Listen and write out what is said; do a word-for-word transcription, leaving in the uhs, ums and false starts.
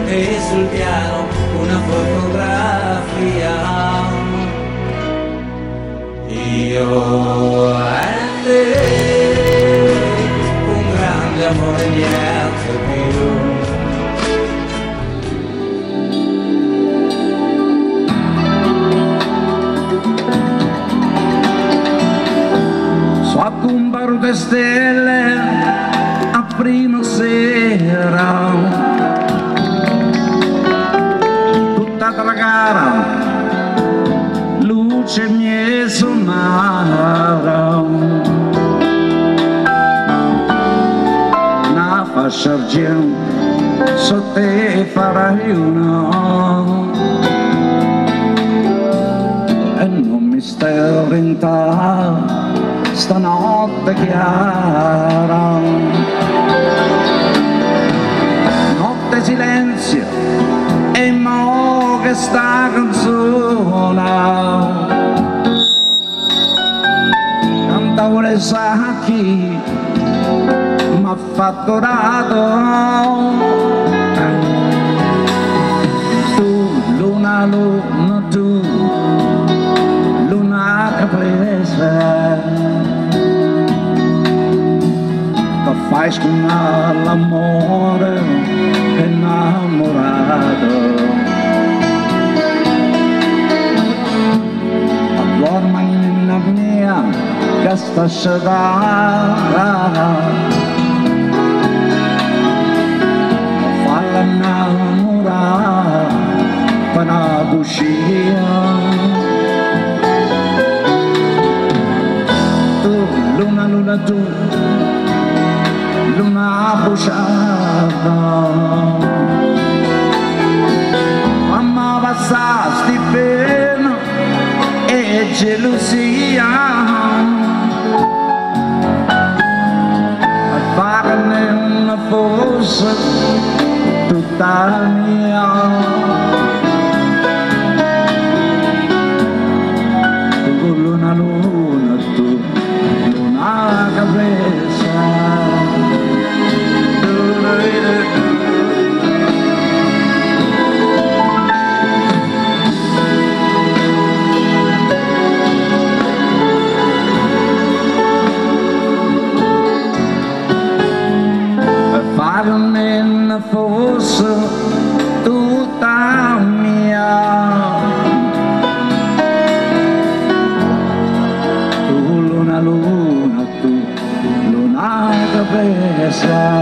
e sul piano una fotografia. Io e te, un grande amore, niente più. Sotto un bar di stelle a prima sera, tutta la gara, luce mi suonava, una fascia argento sotto te farai una, e non mi stai rentando stanotte chiara, notte silenzio e mo che sta canzone cantavo le sacchi m'ha fatto rato. Tu luna luna, tu luna che presa fai con l'amore innamorato, dorma in mia che sta sciagara, falla innamorare per una bugia. Tu luna luna tu luna bruciata, mamma passa sti pena e gelosia, a farne una forza tutta mia. Tu luna luna, tu luna cabeza, farne una forza tutta mia. Tu luna luna, tu luna cabeza.